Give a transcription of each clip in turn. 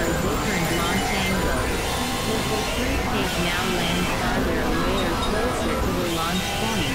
a different launch angle. Does the fruitcake now land farther away or closer to the launch point?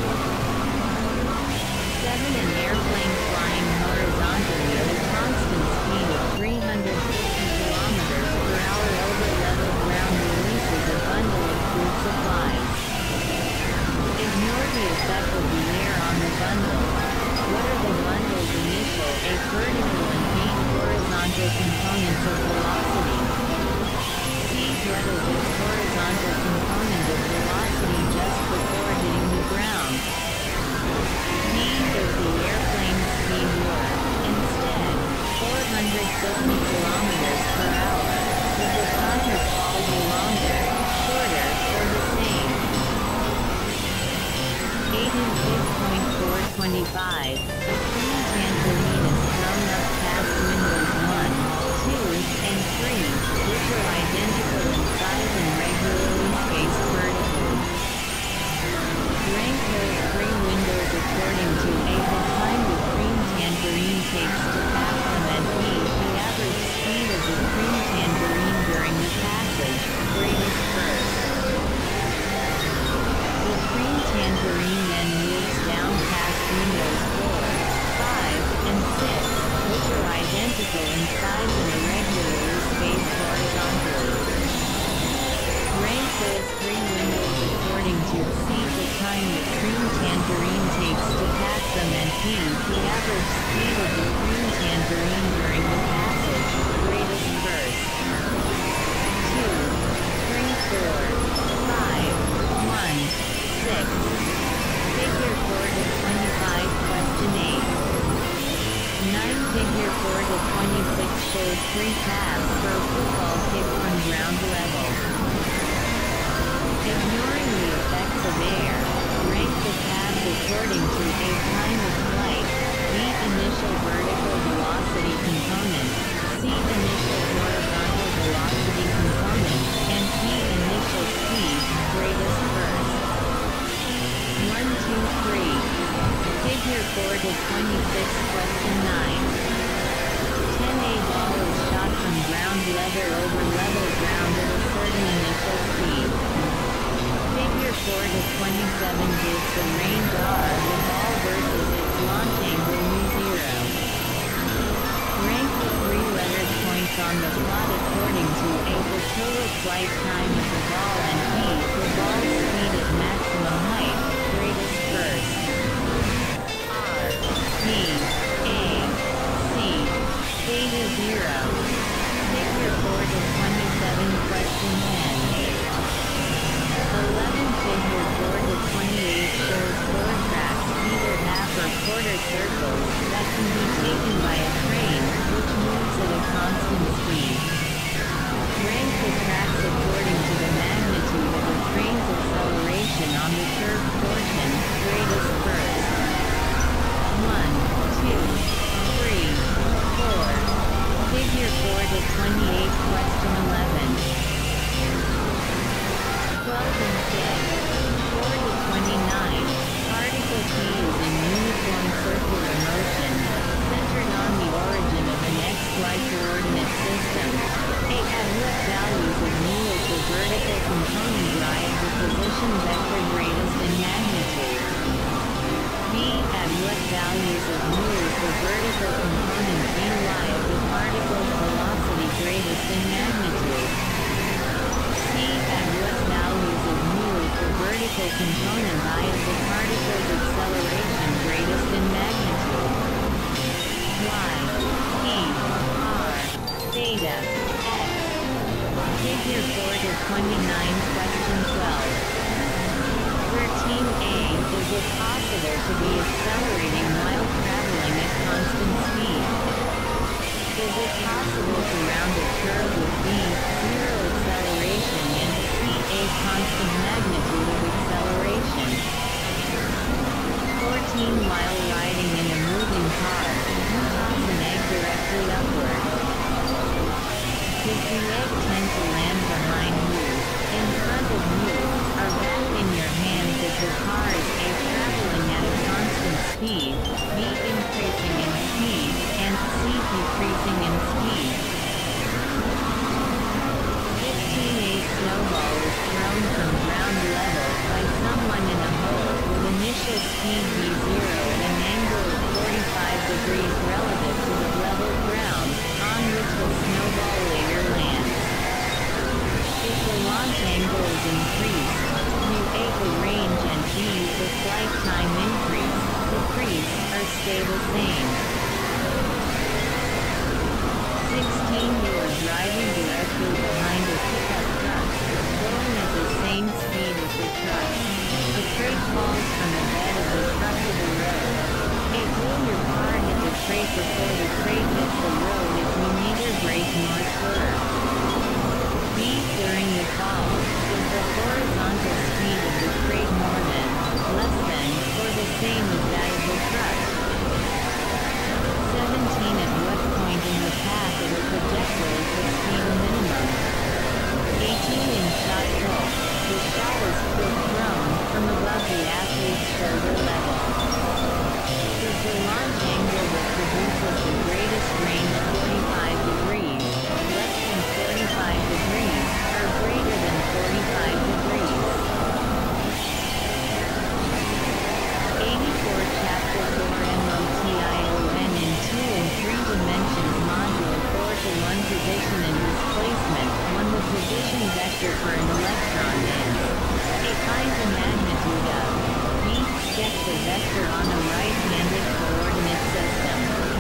7. An airplane flying horizontally at a constant speed of 350 kilometers per hour over level ground releases a bundle of food supplies. Ignore the effect of the air on the bundle. What are the bundle's initial, vertical and horizontal components of velocity? C. What is its horizontal component of velocity just before hitting the ground? D. If the airplane's speed were, instead, 450 kilometers per hour, would the time of fall be longer, shorter, or the same? 8. In 6.425, a green tangerine is thrown up past windows 1, 2, and 3, which are identical in size and regularly spaced vertically. Rank those 3 windows according to A. The time the green tangerine takes to pass them, and B. The average speed of the green tangerine during the passage, greatest first. The green tangerine then moves down past windows 4, 5, and 6, which are identical in size and irregularly spaced horizontally. Rank those 3 windows according to C. The time the green tangerine takes to pass them, and D. The average speed of the green tangerine during the passage, greatest first. 2, 3, 4, 5, 1, 6. Figure 4 to 25, question 8. 9. Figure 4 to 26 shows 3 paths for a football kick from ground level. Ignoring the effects of air, rank the paths according to A. Time of flight, B. Initial vertical velocity component, C. Initial horizontal velocity component, and D. Initial speed, greatest first. 1, 2, 3. Figure 4 to 26, question 9. 10. A ball is shot from ground level over level ground at a certain initial speed. Figure 4 to 27 gives the range R of the ball versus its launch angle μ0. Rank the 3 lettered points on the plot according to A. The total flight time of the ball, and B. The ball's speed at maximum height, greatest first. R, B, A, C. Theta 0. Figure 4 to 27, question 10. 11. Figure 4 to 28 shows 4 tracks, either half or quarter circles, that can be taken by a train, which moves at a constant speed. Rank the tracks according to the magnitude of the train's acceleration on the curved portion, greatest first. 1, 2, 3, 4. Figure 4 to 28, question 11. 12 and 6. 4 to 29. Particle P is in uniform circular motion, centered on the origin of an XY coordinate system. A. At what values of mu is the vertical component y of the position vector greatest in magnitude? B. At what values of mu is the vertical component vy of the particle's velocity greatest in magnitude? C. At what values of mu is the vertical component I of the particle's acceleration greatest in magnitude? Y, P, R, theta, x. Figure 4 to 29, question 12. 13a. Is it possible to be accelerating while traveling at constant speed? Is it possible to round a curve with b, 0 acceleration, and c, a constant magnitude of acceleration? 14. While riding in a moving car, you toss an egg directly upward. Does the egg tend to land behind you, in front of you, or back in your hands if the car is a traveling at a constant speed, b increasing in speed, and c decreasing in speed? the same. 16. You are driving directly behind a pickup truck, going at the same speed as the truck. A crate falls from the bed of the truck to the road. 8. Will your car hit the crate before the crate hits the road if you neither brake nor swerve? B. During the fall, is the horizontal speed of the crate more than, less than, or the same as that of the truck? 17. At what point in the path of a projectile is the speed minimum? 18. In shot pull, the shot is thrown from above the athlete's shoulder level. Is the launch angle that produces the greatest range 45 degrees, less than 45 degrees, or greater than 45 degrees? 84. Chapter 4 MOTION in 2 and 3 dimensions module 4 to 1 position and displacement. 1. The position vector for an electron is A. Find the magnitude of B. Sketch the vector on a right-handed coordinate system.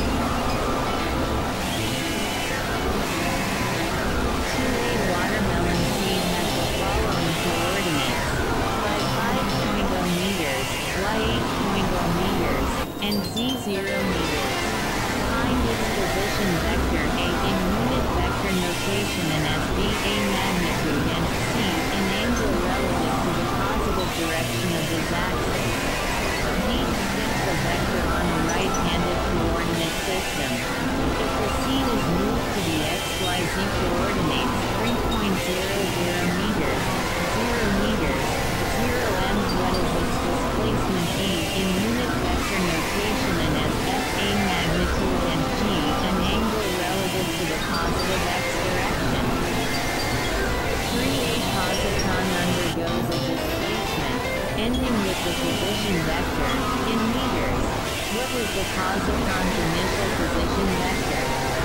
2. A watermelon seed has the following coordinates: y 5.0 meters, y 8.0 meters, and z 0 meters. Find its position vector A in unit vector notation and as B a magnitude and C an angle relative to the positive direction of this axis. D. Sketch the vector on a right-handed coordinate system. If the seed is moved to the xyz coordinates 3.00 meters, 0 meters, 0 m. What is its displacement E in unit vector notation and as F a magnitude and G an angle relative to the positive x direction? 3. A positron undergoes a displacement, ending with the position vector, in meters. What is the positron's initial position vector?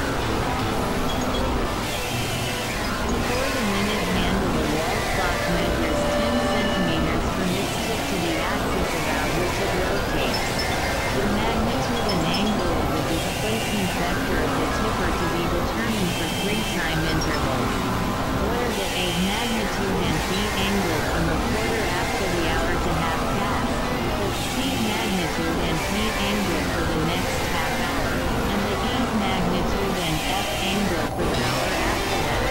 4. The minute hand of a wall clock measures 10 centimeters from its tip to the axis about which it rotates. The magnitude and angle of the displacement vector of the tipper to be determined for 3 time intervals. What are the A magnitude and B angle from a quarter after the hour to half past, the C magnitude and B angle for the next half hour, and the E magnitude and F angle for the hour after that?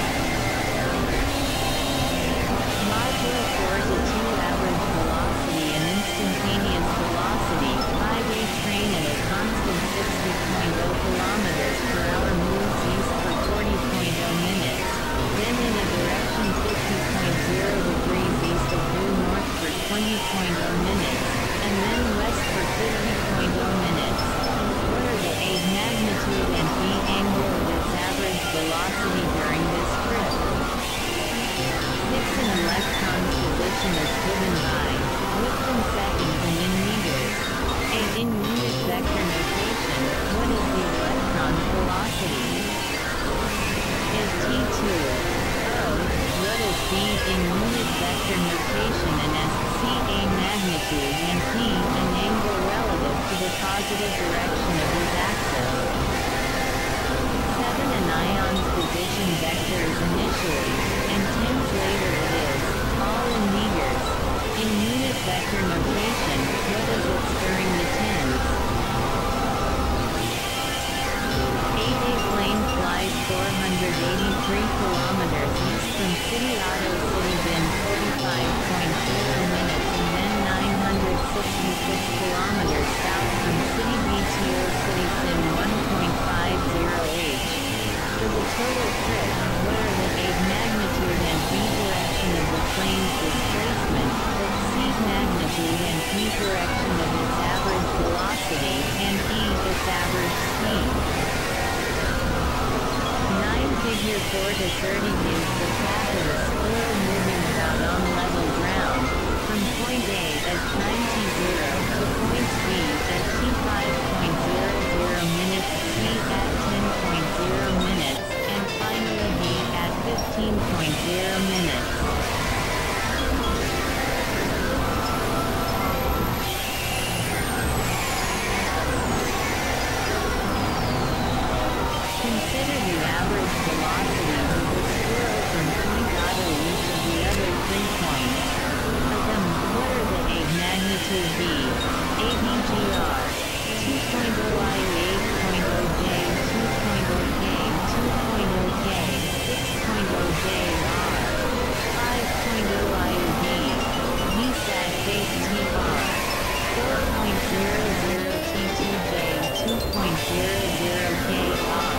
Module 4 to 2 average velocity and instantaneous velocity. 5. A train at a constant 60.0 kilometers per hour moves east for 40.0 minutes, then in a direction 50.0 degrees east of due north for 20.0 minutes, and then west for 50.0 minutes. What are the A magnitude and B angle of its average velocity during this trip? 6. An electron's position is given by within seconds and in meters. A. In unit vector notation, what is the electron's velocity? Is T2 O? What is B in unit vector notation and as C a magnitude and P an angle relative to the positive direction of his axis? 7. An ion's position vector is initially, and tens later it is, all in meters. In unit vector notation, what is it during the tens? 8. A plane flies 483 kilometers east from City Auto City Bin 45.0 minutes and then 966 kilometers south from City BTO City Sim 1.50h. For the total trip, what are the A magnitude and B direction of the plane's displacement, the C magnitude and P direction of its average velocity, and E its average speed? 9. Figure 4 to 30 gives the path of a squirrel moving about on level ground, from point A at time t0 to point B at t5.00 minutes, C at 10.0 minutes, and finally B at 15.0 minutes. velocities of the squirrel from point A to each of the other 3 points. What are the A magnitude B, ABGR, 2.0 IU 8.0 J, 2.0 K, 2.0 K, 6.0 JR, 5.0 IUV, VSAT base TR, 4.00 T2J, 2.00 KR,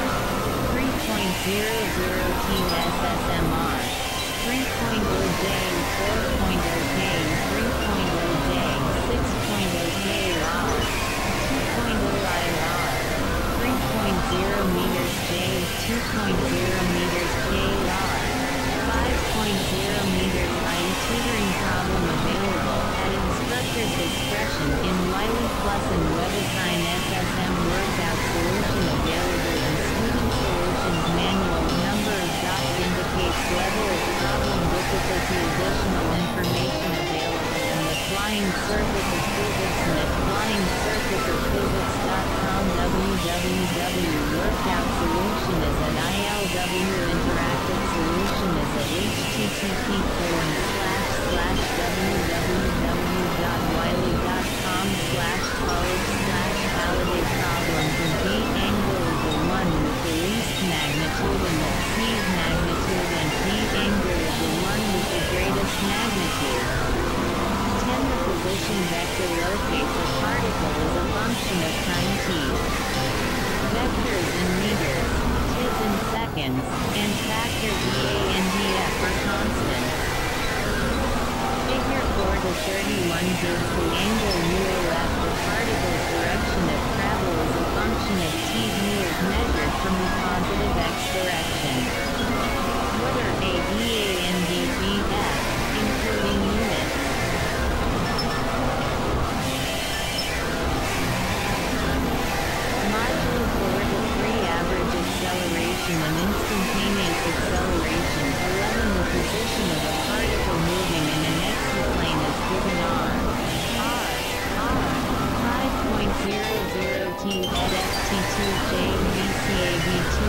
3.00 TSSMR, 3.0 J, 4.0 K, 3.0 J, 6.0 KR, 2.0 IR, 3.0 meters J, 2.0 meters KR, 5.0 meters IE tutoring problem available at instructor's discretion in Wiley Plus and WebAssign SSM workout solution available in Student Solutions Manual. Number of dots indicates level of problem difficulty. Additional information available in the Flying Circus of Physics and at flyingcircusofphysics.com. www.workout solution is an ILW interactive solution is at http://www.wiley.com/college/validate problems and B angle is the one with the least magnitude and the C magnitude and B angle is the one with the greatest magnitude. 10. The position vector locates a particle as a function of time t. Vectors in meters, tis in seconds, and factor EA and DF are constants. Figure 4 to 31 gives the angle UOF. The particle's direction of travel as a function of t mu is measured from the positive x direction. What are A, EA, and DF, including units? Module 4 to 3 average acceleration and instantaneous acceleration. 11. The position of a particle moving in an x-plane is given r. 5.00 t at ft2j vcab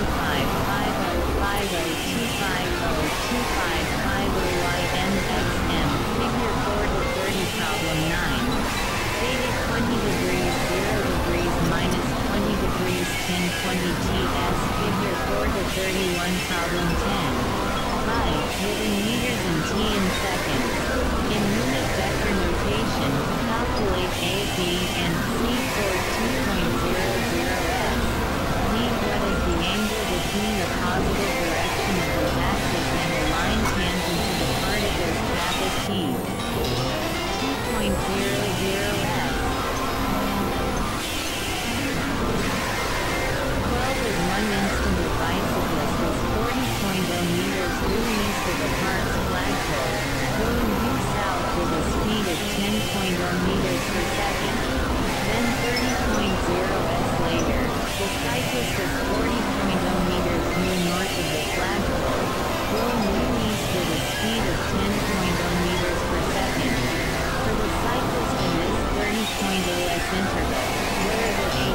25502502502550ynxm. Figure 4 to 30 problem 9. Theta 20 degrees 0 degrees minus 20 degrees 1020 ts. Figure 4 to 31 problem 10. Pi, within meters and t in seconds. In unit vector notation, calculate A, B, and C for 2.00s. D. What is the angle between the positive direction of the axis and the line tangent to the particle's path of t? 2.00s. 12 is 1 instant of bicyclist is 40.0 meters due east of the park's flagpole, going due south with a speed of 10.0 meters per second. Then 30.0s later, the cyclist is 40.0 meters due north of the flagpole, going due east with a speed of 10.0 meters per second. For the cyclist in this 30.0s interval, what are the A